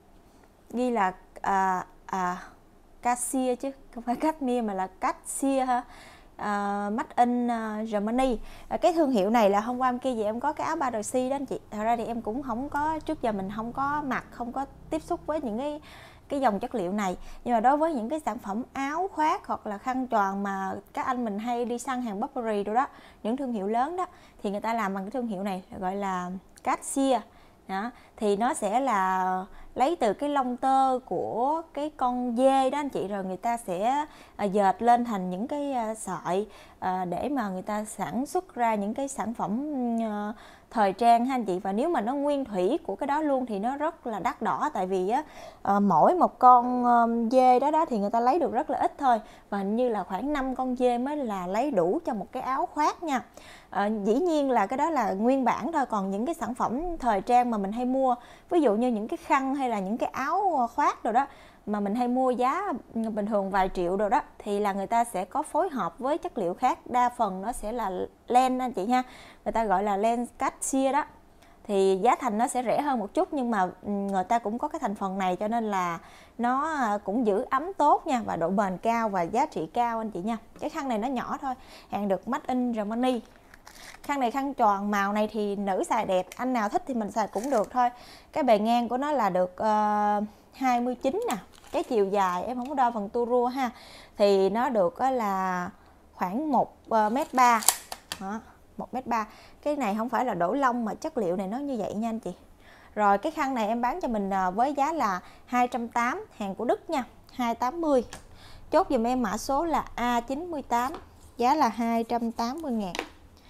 Ghi là à, à, cassia chứ không phải cashmere mà là cassia ha. Uh, made in uh, Germany. Uh, cái thương hiệu này là hôm qua em kia gì em có cái áo ba C đó anh chị. Thật ra thì em cũng không có, trước giờ mình không có mặc, không có tiếp xúc với những cái cái dòng chất liệu này. Nhưng mà đối với những cái sản phẩm áo khoác hoặc là khăn tròn mà các anh mình hay đi săn hàng Burberry rồi đó, những thương hiệu lớn đó, thì người ta làm bằng cái thương hiệu này gọi là cassia. Đó, thì nó sẽ là lấy từ cái lông tơ của cái con dê đó anh chị, rồi người ta sẽ dệt lên thành những cái sợi để mà người ta sản xuất ra những cái sản phẩm thời trang ha anh chị. Và nếu mà nó nguyên thủy của cái đó luôn thì nó rất là đắt đỏ, tại vì á, mỗi một con dê đó đó thì người ta lấy được rất là ít thôi, và hình như là khoảng năm con dê mới là lấy đủ cho một cái áo khoác nha. À, dĩ nhiên là cái đó là nguyên bản thôi, còn những cái sản phẩm thời trang mà mình hay mua, ví dụ như những cái khăn hay là những cái áo khoác rồi đó mà mình hay mua giá bình thường vài triệu rồi đó, thì là người ta sẽ có phối hợp với chất liệu khác, đa phần nó sẽ là len anh chị ha, người ta gọi là len cassia đó, thì giá thành nó sẽ rẻ hơn một chút, nhưng mà người ta cũng có cái thành phần này cho nên là nó cũng giữ ấm tốt nha, và độ bền cao và giá trị cao anh chị nha. Cái khăn này nó nhỏ thôi, hàng được made in Germany. Khăn này khăn tròn, màu này thì nữ xài đẹp, anh nào thích thì mình xài cũng được thôi. Cái bề ngang của nó là được uh, hai mươi chín nè. Cái chiều dài em không có đo phần tua rua ha, thì nó được uh, là khoảng một mét ba. Đó, một mét ba. Cái này không phải là đổ lông mà chất liệu này nó như vậy nha anh chị. Rồi cái khăn này em bán cho mình uh, với giá là hai trăm tám mươi, hàng của Đức nha, hai trăm tám mươi. Chốt dùm em mã số là A chín mươi tám, giá là hai trăm tám mươi ngàn.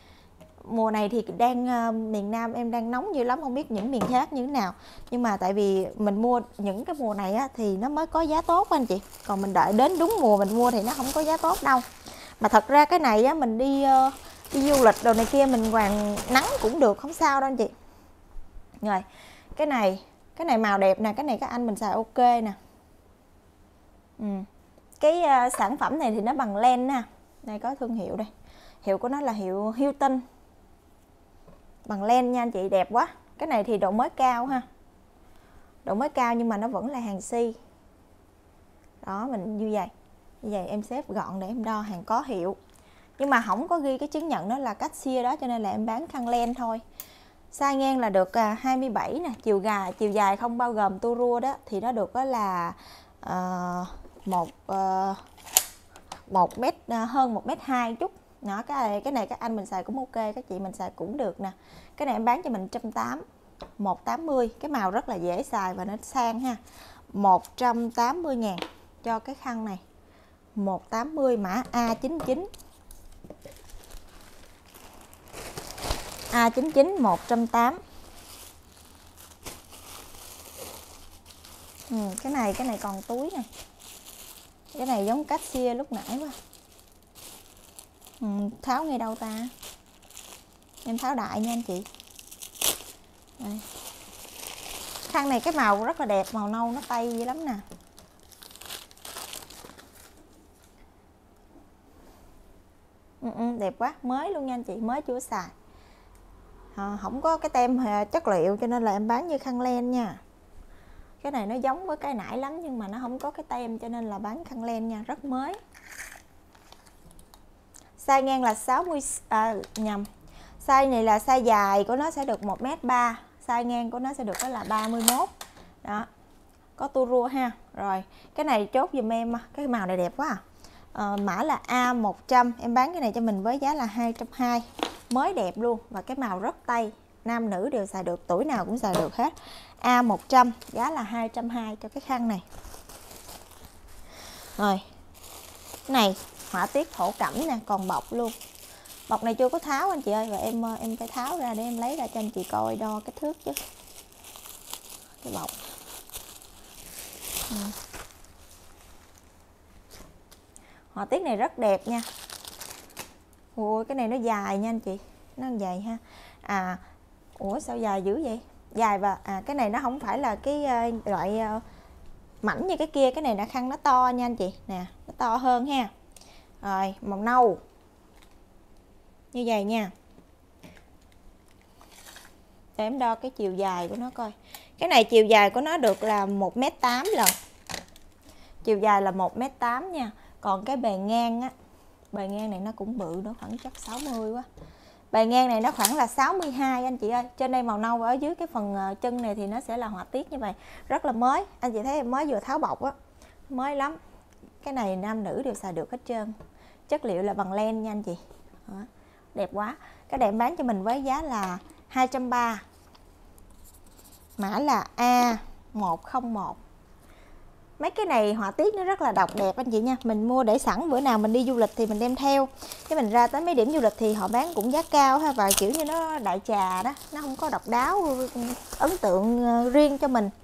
Mùa này thì đang uh, miền Nam em đang nóng dữ lắm, không biết những miền khác như thế nào. Nhưng mà tại vì mình mua những cái mùa này á, thì nó mới có giá tốt anh chị. Còn mình đợi đến đúng mùa mình mua thì nó không có giá tốt đâu. Mà thật ra cái này á, mình đi uh, đi du lịch đồ này kia mình quàng nắng cũng được, không sao đâu anh chị. Rồi, cái này, cái này màu đẹp nè, cái này các anh mình xài ok nè. Ừ. Cái uh, sản phẩm này thì nó bằng len nè. Đây có thương hiệu đây. Hiệu của nó là hiệu Hilton. Bằng len nha anh chị, đẹp quá. Cái này thì độ mới cao ha. Độ mới cao nhưng mà nó vẫn là hàng si. Đó, mình như vậy. Như vậy em xếp gọn để em đo, hàng có hiệu. Nhưng mà không có ghi cái chứng nhận nó là cassia đó, cho nên là em bán khăn len thôi. Size ngang là được hai mươi bảy nè, chiều dài chiều dài không bao gồm tua rua đó thì nó được đó là uh, một uh, một mét, uh, hơn một mét hai chút. Đó, cái này, cái này các anh mình xài cũng ok, các chị mình xài cũng được nè. Cái này em bán cho mình một trăm tám mươi, một trăm tám mươi. Cái màu rất là dễ xài và nó sang ha. một trăm tám mươi ngàn cho cái khăn này. một trăm tám mươi mã A chín chín. A chín chín một trăm tám mươi. Ừ, cái này cái này còn túi này. Cái này giống cassia lúc nãy quá. Ừ, tháo ngay đâu ta? Em tháo đại nha anh chị. Đây. Khăn này cái màu rất là đẹp, màu nâu nó tây dữ lắm nè. Ừ, ừ, đẹp quá, mới luôn nha anh chị, mới chưa xài. À, không có cái tem chất liệu cho nên là em bán như khăn len nha. Cái này nó giống với cái nãy lắm nhưng mà nó không có cái tem cho nên là bán khăn len nha, rất mới. Size ngang là sáu mươi, à, nhầm. Size này là size dài của nó sẽ được một mét ba, size ngang của nó sẽ được đó là ba mươi mốt. Đó. Có tua rua ha. Rồi, cái này chốt giùm em, cái màu này đẹp quá à. À, mã là A một trăm, em bán cái này cho mình với giá là hai trăm hai mươi. Mới đẹp luôn và cái màu rất tây, nam nữ đều xài được, tuổi nào cũng xài được hết. A một trăm, giá là hai trăm hai mươi cho cái khăn này. Rồi. Cái này họa tiết thổ cẩm nè, còn bọc luôn. Bọc này chưa có tháo anh chị ơi, và em em phải tháo ra để em lấy ra cho anh chị coi đo kích thước chứ. Cái bọc. Ừ. Họa tiết này rất đẹp nha. Ôi cái này nó dài nha anh chị. Nó dài ha. À, ủa sao dài dữ vậy? Dài và à cái này nó không phải là cái uh, loại uh, mảnh như cái kia, cái này là khăn nó to nha anh chị. Nè, nó to hơn ha. Rồi, màu nâu. Như vậy nha. Để em đo cái chiều dài của nó coi. Cái này chiều dài của nó được là một mét tám lần. Chiều dài là một mét tám nha. Còn cái bề ngang á, bề ngang này nó cũng bự, nó khoảng chắc sáu mươi quá. Bề ngang này nó khoảng là sáu mươi hai anh chị ơi. Trên đây màu nâu, ở dưới cái phần chân này thì nó sẽ là họa tiết như vậy. Rất là mới. Anh chị thấy em mới vừa tháo bọc á. Mới lắm. Cái này nam nữ đều xài được hết trơn. Chất liệu là bằng len nha anh chị. Đó. Đẹp quá. Cái này em bán cho mình với giá là hai trăm ba mươi. Mã là A một không một. Mấy cái này họa tiết nó rất là độc đẹp anh chị nha. Mình mua để sẵn, bữa nào mình đi du lịch thì mình đem theo. Chứ mình ra tới mấy điểm du lịch thì họ bán cũng giá cao ha. Và kiểu như nó đại trà đó, nó không có độc đáo, ấn tượng riêng cho mình.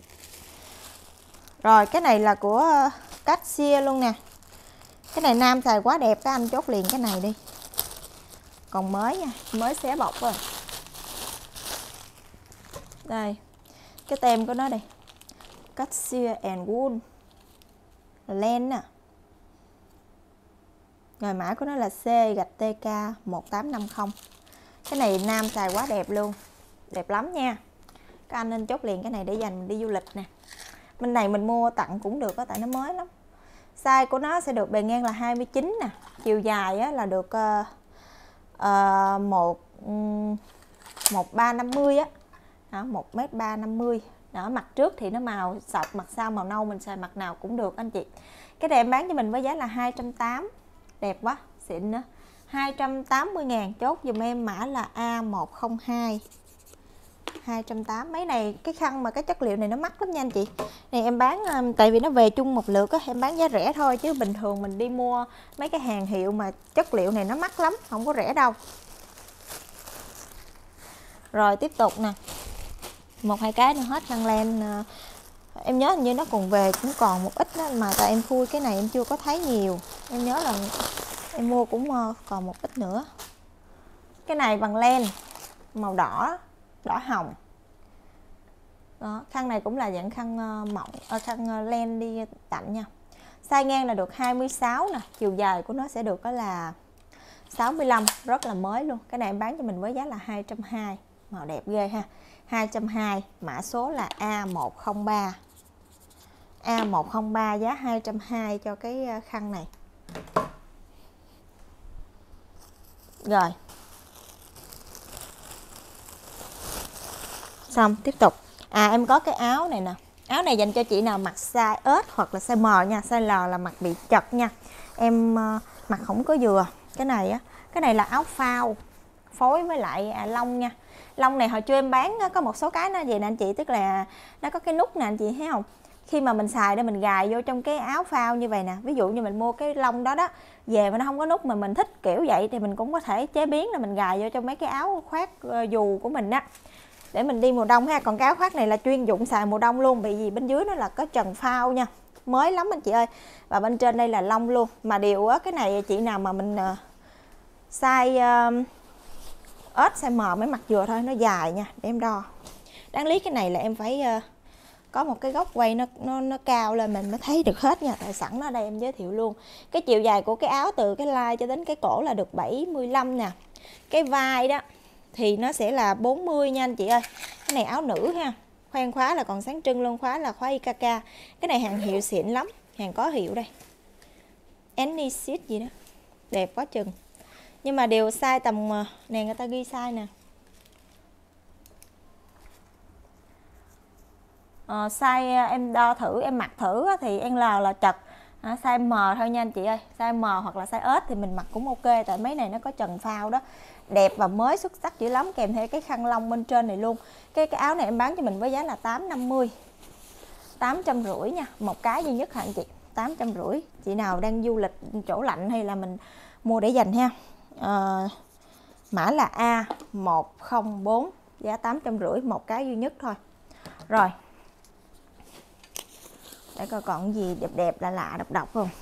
Rồi cái này là của cassia luôn nè. Cái này nam xài quá đẹp, các anh chốt liền cái này đi. Còn mới nha, mới xé bọc rồi. Đây, cái tem của nó đây. Cassia and wool. Len nè. Rồi mã của nó là C gạch T K một tám năm không. Cái này nam xài quá đẹp luôn. Đẹp lắm nha. Các anh nên chốt liền cái này để dành mình đi du lịch nè. Bên này mình mua tặng cũng được á, tại nó mới lắm. Size của nó sẽ được bề ngang là hai mươi chín nè. Chiều dài á, là được uh, uh, một một ba năm mươi á. Đó, một mét ba năm mươi. Đó, mặt trước thì nó màu sọc, mặt sau màu nâu, mình xài mặt nào cũng được anh chị. Cái này em bán cho mình với giá là hai trăm tám mươi. Đẹp quá, xịn nữa. hai trăm tám mươi ngàn, chốt dùm em mã là A một không hai. hai trăm tám mươi. Mấy này cái khăn mà cái chất liệu này nó mắc lắm nha anh chị. Này em bán tại vì nó về chung một lượt á, em bán giá rẻ thôi chứ bình thường mình đi mua mấy cái hàng hiệu mà chất liệu này nó mắc lắm, không có rẻ đâu. Rồi tiếp tục nè. Một hai cái nữa hết khăn len. Em nhớ hình như nó còn về cũng còn một ít đó, mà tại em khui cái này em chưa có thấy nhiều. Em nhớ là em mua cũng còn một ít nữa. Cái này bằng len màu đỏ, đỏ hồng. Đó, khăn này cũng là dạng khăn mỏng, khăn len đi tặng nha. Size ngang là được hai mươi sáu nè, chiều dài của nó sẽ được đó là sáu mươi lăm, rất là mới luôn. Cái này em bán cho mình với giá là hai trăm hai mươi. Màu đẹp ghê ha. hai trăm hai mươi, mã số là A một không ba. A một không ba giá hai trăm hai mươi cho cái khăn này. Rồi. Xong, tiếp tục. À em có cái áo này nè. Áo này dành cho chị nào mặc size S hoặc là size M nha, size L là mặc bị chật nha. Em uh, mặc không có vừa. Cái này á, cái này là áo phao phối với lại à, lông nha. Lông này hồi trưa em bán có một số cái nó vậy nè anh chị, tức là nó có cái nút nè anh chị thấy không? khi mà mình xài để mình gài vô trong cái áo phao như vậy nè. Ví dụ như mình mua cái lông đó đó về mà nó không có nút mà mình thích kiểu vậy thì mình cũng có thể chế biến là mình gài vô trong mấy cái áo khoác uh, dù của mình á, để mình đi mùa đông ha. Còn cái áo khoác này là chuyên dụng xài mùa đông luôn, bởi vì bên dưới nó là có trần phao nha, mới lắm anh chị ơi. Và bên trên đây là lông luôn. Mà điều á, cái này chị nào mà mình uh, size uh, ếch size M mới mặc vừa thôi, nó dài nha, để em đo. Đáng lý cái này là em phải uh, có một cái góc quay nó nó nó cao lên mình mới thấy được hết nha. Tại sẵn nó đây em giới thiệu luôn. Cái chiều dài của cái áo từ cái lai cho đến cái cổ là được bảy mươi lăm nè. Cái vai đó thì nó sẽ là bốn mươi nha anh chị ơi. Cái này áo nữ ha. Khoen khóa là còn sáng trưng luôn, khóa là khóa i ca ca. Cái này hàng hiệu xịn lắm, hàng có hiệu đây. Anysit gì đó. Đẹp quá chừng. Nhưng mà đều size tầm nè, người ta ghi size nè. Ờ, size em đo thử, em mặc thử thì L là chật, à, size M thôi nha anh chị ơi. Size M hoặc là size S thì mình mặc cũng ok, tại mấy này nó có trần phao đó, đẹp và mới xuất sắc dữ lắm, kèm theo cái khăn lông bên trên này luôn. Cái cái áo này em bán cho mình với giá là tám trăm năm mươi, tám trăm rưỡi nha, một cái duy nhất hả anh chị, tám trăm rưỡi. Chị nào đang du lịch chỗ lạnh hay là mình mua để dành ha. À, mã là A một không bốn, giá tám trăm rưỡi, một cái duy nhất thôi. Rồi. Để coi còn gì đẹp đẹp lạ lạ độc độc không.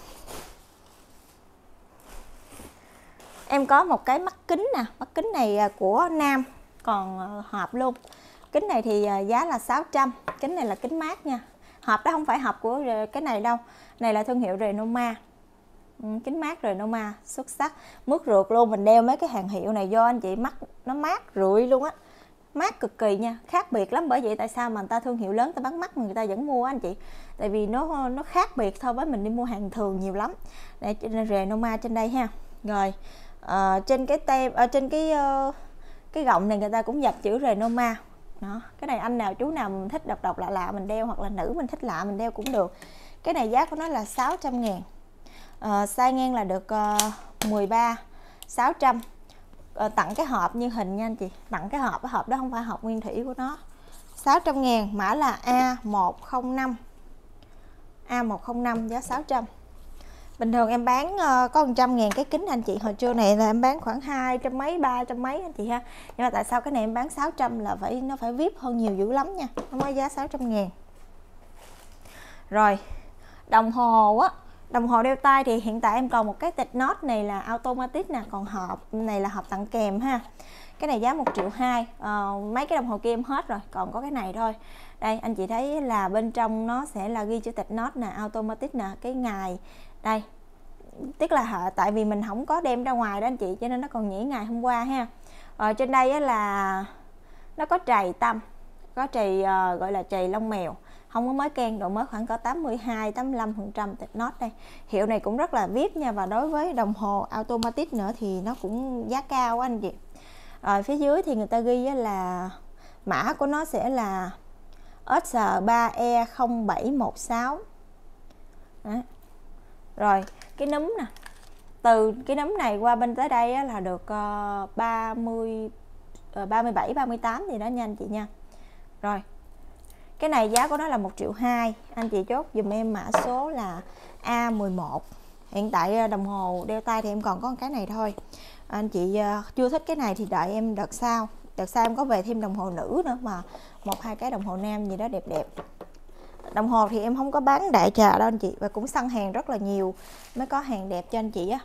Em có một cái mắt kính nè, mắt kính này của nam còn hộp luôn. Kính này thì giá là sáu trăm. Kính này là kính mát nha. Hộp đó không phải hộp của cái này đâu. Này là thương hiệu Renoma. Ừ, kính mát Renoma xuất sắc, mướt rượt luôn. Mình đeo mấy cái hàng hiệu này vô anh chị, mắt nó mát rượi luôn á. Mát cực kỳ nha, khác biệt lắm. Bởi vậy tại sao mà người ta thương hiệu lớn ta bán mắt mà người ta vẫn mua anh chị, tại vì nó nó khác biệt so với mình đi mua hàng thường nhiều lắm. Đây, Renoma trên đây ha. Rồi à, trên cái tem ở trên cái uh, cái gọng này người ta cũng dập chữ Renoma đó. Cái này anh nào chú nào mình thích độc độc lạ lạ mình đeo, hoặc là nữ mình thích lạ mình đeo cũng được. Cái này giá của nó là sáu trăm ngàn. À, size ngang là được uh, mười ba, sáu trăm. À, tặng cái hộp như hình nha anh chị, tặng cái hộp, cái hộp đó không phải hộp nguyên thủy của nó. Sáu trăm ngàn, mã là A một không năm, A một không năm, giá sáu trăm. Bình thường em bán uh, có một trăm ngàn cái kính anh chị, hồi trưa này là em bán khoảng hai trăm mấy, ba trăm mấy anh chị ha. Nhưng mà tại sao cái này em bán sáu trăm là phải nó phải vip hơn nhiều dữ lắm nha, nó mới giá sáu trăm ngàn. Rồi đồng hồ á, đồng hồ đeo tay thì hiện tại em còn một cái tịch nốt này là automatic nè, còn hộp này là hộp tặng kèm ha. Cái này giá một triệu hai. À, mấy cái đồng hồ kia em hết rồi, còn có cái này thôi. Đây anh chị thấy là bên trong nó sẽ là ghi chữ tịch nốt nè, automatic nè, cái ngày đây. Tức là tại vì mình không có đem ra ngoài đó anh chị, cho nên nó còn nhỉ ngày hôm qua ha. Ở trên đây là nó có trầy tăm, có trầy uh, gọi là trầy lông mèo, không có mới ken, độ mới khoảng có tám mươi hai, tám mươi lăm phần trăm tịch nốt đây. Hiệu này cũng rất là vip nha, và đối với đồng hồ automatic nữa thì nó cũng giá cao anh chị. Rồi phía dưới thì người ta ghi là mã của nó sẽ là S ba E không bảy một sáu. Đấy. Rồi cái núm nè, từ cái núm này qua bên tới đây là được uh, ba mươi, uh, ba mươi bảy, ba mươi tám gì đó nha anh chị nha. Rồi cái này giá của nó là một triệu hai. Anh chị chốt dùm em mã số là A mười một. Hiện tại đồng hồ đeo tay thì em còn có cái này thôi. Anh chị uh, chưa thích cái này thì đợi em đợt sau. Đợt sau em có về thêm đồng hồ nữ nữa, mà một hai cái đồng hồ nam gì đó đẹp đẹp. Đồng hồ thì em không có bán đại trà đâu anh chị, và cũng săn hàng rất là nhiều mới có hàng đẹp cho anh chị á.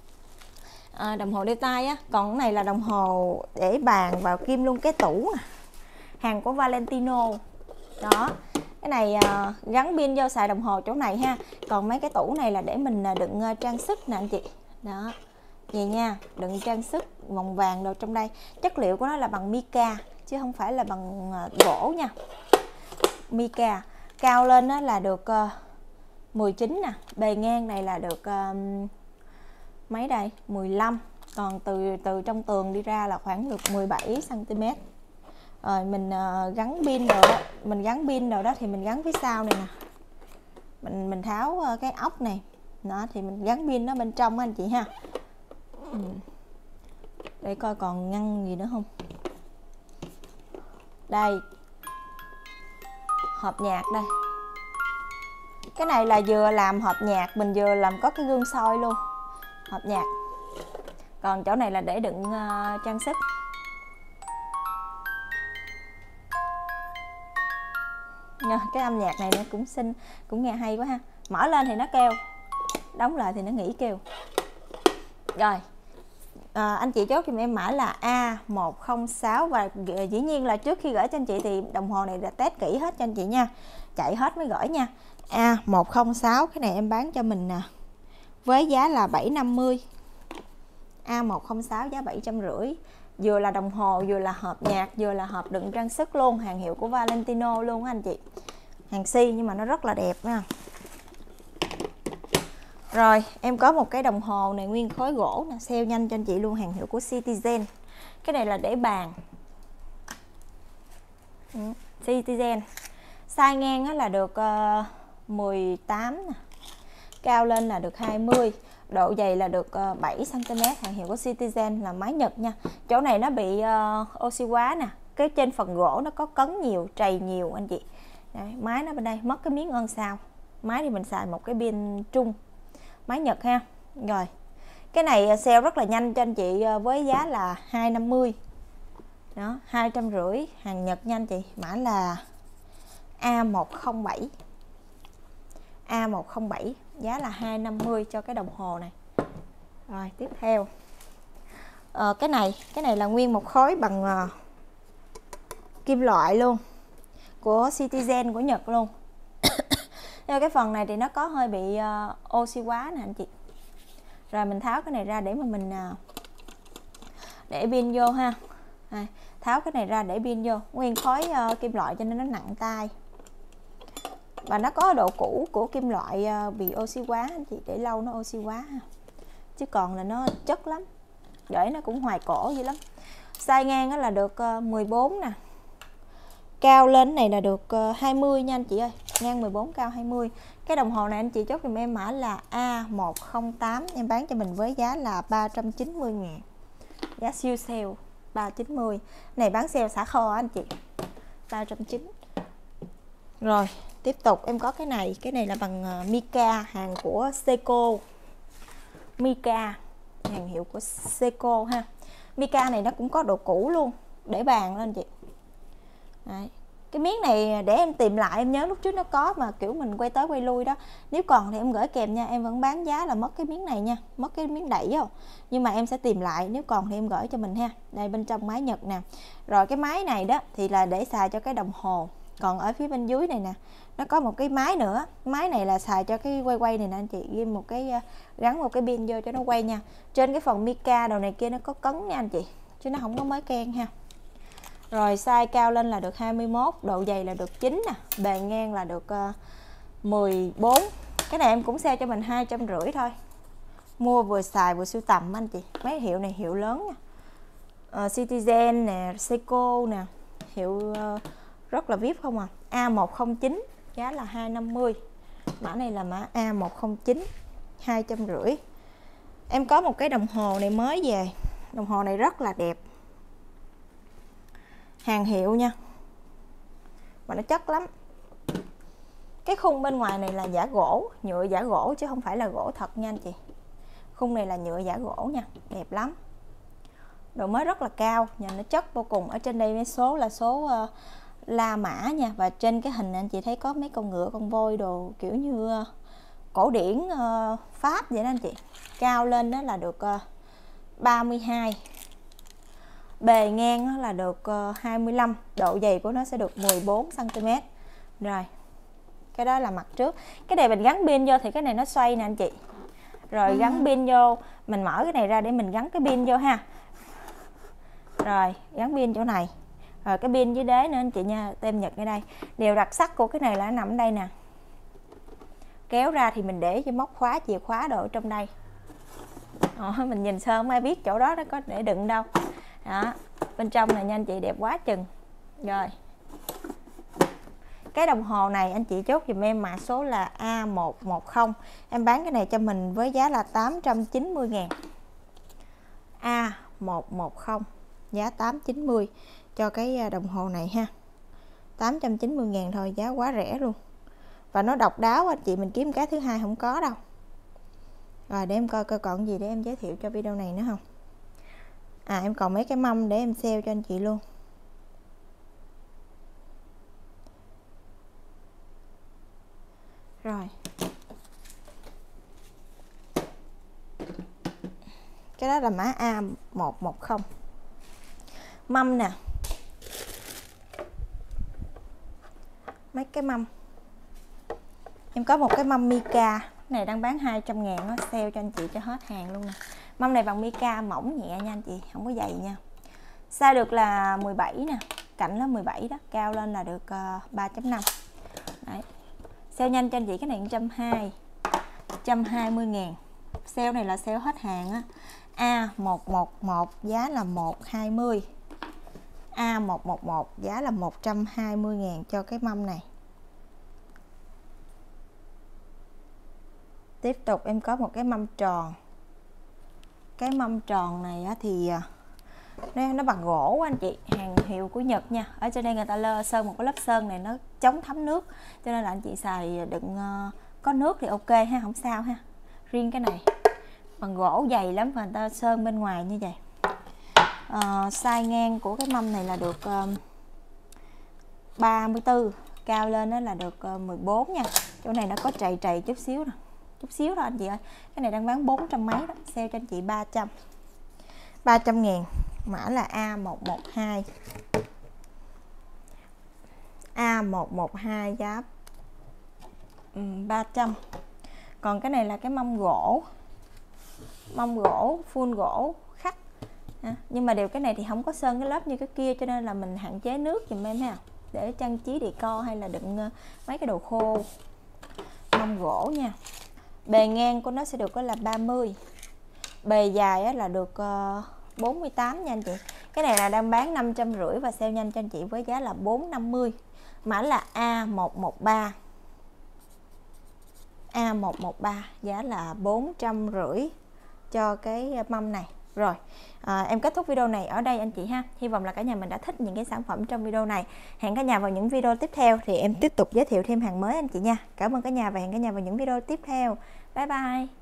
À, đồng hồ đeo tay á, còn cái này là đồng hồ để bàn vào kim luôn cái tủ nè, hàng của Valentino đó. Cái này à, gắn pin vô xài đồng hồ chỗ này ha. Còn mấy cái tủ này là để mình đựng trang sức nè anh chị đó, vậy nha, đựng trang sức vòng vàng đồ trong đây. Chất liệu của nó là bằng mica chứ không phải là bằng gỗ nha, mica. Cao lên đó là được uh, mười chín nè, bề ngang này là được uh, mấy đây, mười lăm. Còn từ từ trong tường đi ra là khoảng được mười bảy xăng ti mét. Rồi mình uh, gắn pin rồi đó, mình gắn pin rồi đó thì mình gắn phía sau này nè. Mình mình tháo uh, cái ốc này. Đó thì mình gắn pin nó bên trong anh chị ha. Ừ. Để coi còn ngăn gì nữa không. Đây. Hộp nhạc đây. Cái này là vừa làm hộp nhạc, mình vừa làm có cái gương soi luôn, hộp nhạc. Còn chỗ này là để đựng uh, trang sức. Cái âm nhạc này nó cũng xinh, cũng nghe hay quá ha. Mở lên thì nó kêu, đóng lại thì nó nghỉ kêu. Rồi à, anh chị chốt cho em mã là A một không sáu. Và dĩ nhiên là trước khi gửi cho anh chị thì đồng hồ này đã test kỹ hết cho anh chị nha, chạy hết mới gửi nha. A một không sáu, cái này em bán cho mình nè với giá là bảy trăm năm mươi. A một không sáu giá bảy trăm rưỡi. Vừa là đồng hồ, vừa là hộp nhạc, vừa là hộp đựng trang sức luôn. Hàng hiệu của Valentino luôn á anh chị. Hàng si nhưng mà nó rất là đẹp nha. Rồi em có một cái đồng hồ này nguyên khối gỗ nè, sale nhanh cho anh chị luôn, hàng hiệu của Citizen. Cái này là để bàn. Ừ, Citizen. Size ngang là được uh, mười tám nè. Cao lên là được hai mươi. Độ dày là được uh, bảy xăng ti mét, hàng hiệu của Citizen, là máy Nhật nha. Chỗ này nó bị uh, oxy hóa nè. Cái trên phần gỗ nó có cấn nhiều, trầy nhiều anh chị. Đấy, máy nó bên đây mất cái miếng ơn sao. Máy thì mình xài một cái pin trung, máy Nhật ha. Rồi cái này sale rất là nhanh cho anh chị với giá là hai trăm năm mươi. Đó, hai trăm rưỡi, hàng Nhật nha anh chị. Mã là A một không bảy. A một không bảy, giá là hai trăm năm mươi cho cái đồng hồ này. Rồi tiếp theo ờ, cái này cái này là nguyên một khối bằng uh, kim loại luôn, của Citizen của Nhật luôn. Cái phần này thì nó có hơi bị uh, oxy hóa nè anh chị. Rồi mình tháo cái này ra để mà mình uh, để pin vô ha. À, tháo cái này ra để pin vô, nguyên khối uh, kim loại cho nên nó nặng tay. Và nó có độ cũ của kim loại uh, bị oxy hóa anh chị, để lâu nó oxy hóa ha. Chứ còn là nó chất lắm, để nó cũng hoài cổ dữ lắm. Size ngang là được uh, mười bốn nè. Cao lên này là được uh, hai mươi nha anh chị ơi. Ngang mười bốn, cao hai mươi. Cái đồng hồ này anh chị chốt giùm em mã là A một không tám. Em bán cho mình với giá là ba trăm chín mươi ngàn. Giá siêu sale ba trăm chín mươi. Này bán sale xả kho anh chị, ba trăm chín mươi. Rồi tiếp tục em có cái này. Cái này là bằng uh, mica, hàng của Seiko. Mica, hàng hiệu của Seiko ha. Mica này nó cũng có độ cũ luôn, để bàn lên chị. Đấy. Cái miếng này để em tìm lại, em nhớ lúc trước nó có mà kiểu mình quay tới quay lui đó. Nếu còn thì em gửi kèm nha, em vẫn bán giá là mất cái miếng này nha, mất cái miếng đẩy không. Nhưng mà em sẽ tìm lại, nếu còn thì em gửi cho mình ha. Đây bên trong máy Nhật nè. Rồi cái máy này đó thì là để xài cho cái đồng hồ. Còn ở phía bên dưới này nè, nó có một cái máy nữa. Máy này là xài cho cái quay quay này nè anh chị, ghi một cái gắn một cái pin vô cho nó quay nha. Trên cái phần mica đầu này kia nó có cấn nha anh chị, chứ nó không có mới ken ha. Rồi size cao lên là được hai mươi mốt, độ dày là được chín nè, bề ngang là được uh, mười bốn. Cái này em cũng sale cho mình hai trăm rưỡi thôi. Mua vừa xài vừa sưu tầm anh chị. Mấy hiệu này hiệu lớn nha. Uh, Citizen nè, Seiko nè, hiệu uh, rất là vê i pê không à. A một không chín, giá là hai trăm năm mươi. Mã này là mã A một không chín, hai trăm rưỡi. Em có một cái đồng hồ này mới về. Đồng hồ này rất là đẹp, hàng hiệu nha, mà nó chất lắm. Cái khung bên ngoài này là giả gỗ, nhựa giả gỗ chứ không phải là gỗ thật nha anh chị. Khung này là nhựa giả gỗ nha, đẹp lắm. Độ mới rất là cao, nhìn nó chất vô cùng. Ở trên đây mấy số là số uh, La Mã nha. Và trên cái hình này anh chị thấy có mấy con ngựa, con voi đồ kiểu như uh, cổ điển uh, Pháp vậy đó anh chị. Cao lên đó là được uh, ba mươi hai. Bề ngang là được hai mươi lăm, độ dày của nó sẽ được mười bốn xăng ti mét. Rồi, cái đó là mặt trước. Cái này mình gắn pin vô thì cái này nó xoay nè anh chị. Rồi gắn pin vô, mình mở cái này ra để mình gắn cái pin vô ha. Rồi, gắn pin chỗ này. Rồi cái pin dưới đế nữa anh chị nha, tem Nhật ở đây. Điều đặc sắc của cái này là nó nằm ở đây nè. Kéo ra thì mình để cho móc khóa, chìa khóa đồ ở trong đây. Ờ, mình nhìn sơ không ai biết chỗ đó nó có để đựng đâu. Đó, bên trong này nha anh chị, đẹp quá chừng. Rồi, cái đồng hồ này anh chị chốt dùm em mã số là A một một không. Em bán cái này cho mình với giá là tám trăm chín mươi ngàn. A một một không, giá tám trăm chín mươi cho cái đồng hồ này ha. Tám trăm chín mươi ngàn thôi, giá quá rẻ luôn. và nó độc đáo anh chị, mình kiếm cái thứ hai không có đâu. Rồi để em coi coi còn gì để em giới thiệu cho video này nữa không. À em còn mấy cái mâm để em sale cho anh chị luôn. Rồi cái đó là mã A một một không. Mâm nè, mấy cái mâm em có một cái mâm mica này đang bán hai trăm ngàn, nó sale cho anh chị cho hết hàng luôn nè. Mâm này bằng mica mỏng nhẹ nha anh chị, không có dày nha. Size được là mười bảy nè, cạnh là mười bảy đó, cao lên là được uh, ba chấm năm. Đấy. Sale nhanh cho anh chị cái này một trăm hai mươi, một trăm hai mươi ngàn. Sale này là sale hết hàng á. A một một một giá là một trăm hai mươi. A một một một giá là một trăm hai mươi ngàn cho cái mâm này. Tiếp tục em có một cái mâm tròn. Cái mâm tròn này á thì nó, nó bằng gỗ anh chị, hàng hiệu của Nhật nha. Ở trên đây người ta lơ sơn một cái lớp sơn này nó chống thấm nước, cho nên là anh chị xài đựng uh, có nước thì ok ha, không sao ha. Riêng cái này bằng gỗ dày lắm và người ta sơn bên ngoài như vậy. Uh, size ngang của cái mâm này là được uh, ba mươi tư, cao lên đó là được uh, mười bốn nha. Chỗ này nó có trầy trầy chút xíu nè, chút xíu thôi anh chị ơi. Cái này đang bán bốn trăm mấy đó, sale cho anh chị ba trăm, ba trăm ngàn. Mã là A một một hai. A một một hai giá um, ba trăm. Còn cái này là cái mâm gỗ, mâm gỗ full gỗ khắc à, nhưng mà đều cái này thì không có sơn cái lớp như cái kia, cho nên là mình hạn chế nước dùm em ha, để trang trí decor hay là đựng uh, mấy cái đồ khô. Mâm gỗ nha. Bề ngang của nó sẽ được có là ba mươi, bề dài là được uh, bốn mươi tám nha anh chị. Cái này là đang bán năm trăm rưỡi và sale nhanh cho anh chị với giá là bốn trăm năm mươi. Mã là A một một ba. A một một ba giá là bốn trăm rưỡi cho cái mâm này. Rồi à, em kết thúc video này ở đây anh chị ha. Hy vọng là cả nhà mình đã thích những cái sản phẩm trong video này. Hẹn cả nhà vào những video tiếp theo thì em tiếp tục giới thiệu thêm hàng mới anh chị nha. Cảm ơn cả nhà và hẹn cả nhà vào những video tiếp theo. Bye bye.